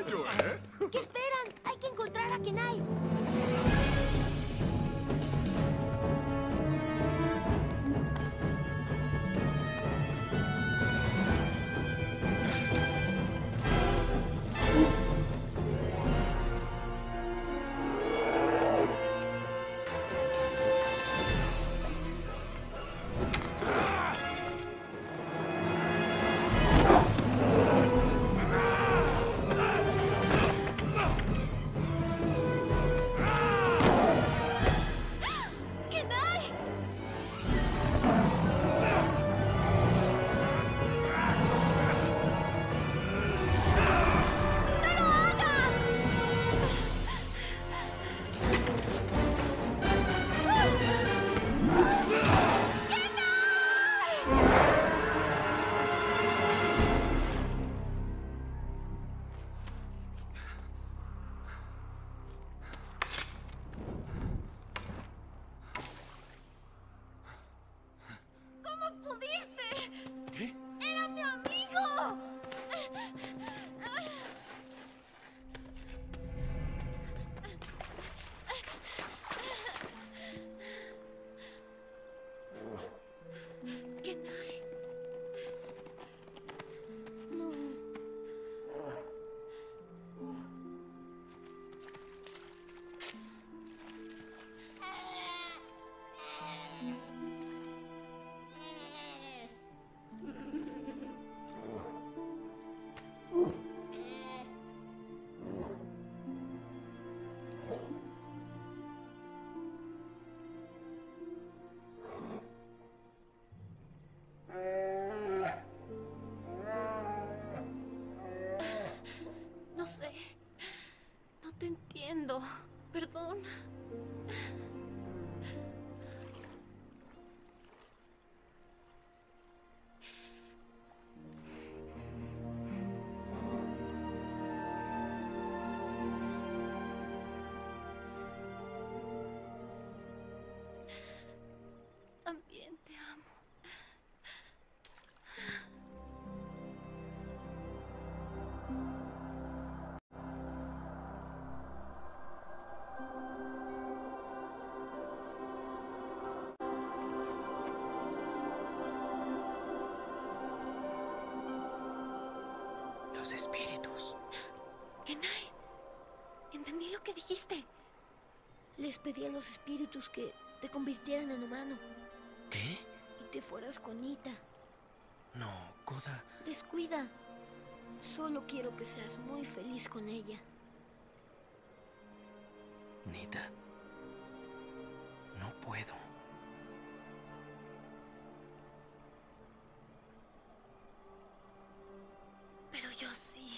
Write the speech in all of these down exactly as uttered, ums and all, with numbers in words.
mucho, ¿eh? ¿Qué esperan? Hay que encontrar a Kenai. ¿Cómo pudiste? ¿Qué? ¡Era mi amigo! Kenai. No. No sé. No te entiendo. Perdón. También te amo. Los espíritus. Kenai. Entendí lo que dijiste. Les pedí a los espíritus que te convirtieran en humano ¿Qué? y te fueras con Nita. No, Koda. Descuida. Solo quiero que seas muy feliz con ella. Nita. No puedo. Pero yo sí.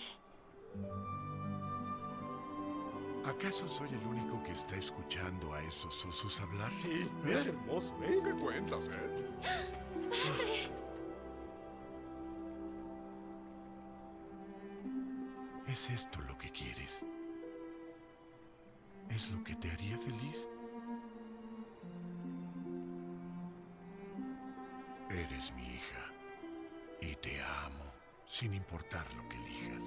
¿Acaso soy el único que está escuchando a esos osos hablar? Sí, es hermoso, ¿eh? ¿Qué cuentas, eh? ¿Es esto lo que quieres? ¿Es lo que te haría feliz? Eres mi hija y te amo sin importar lo que elijas.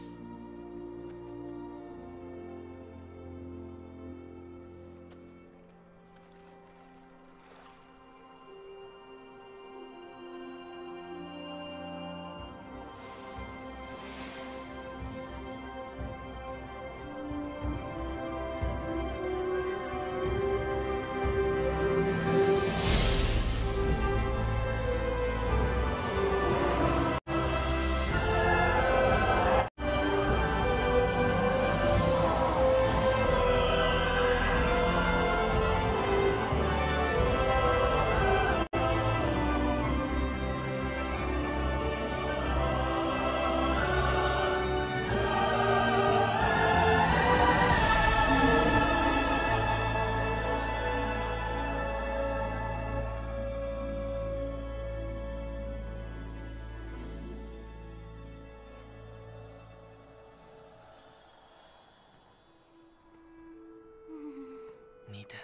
Nita.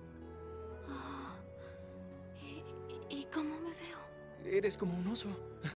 ¿Y, y cómo me veo? Eres como un oso.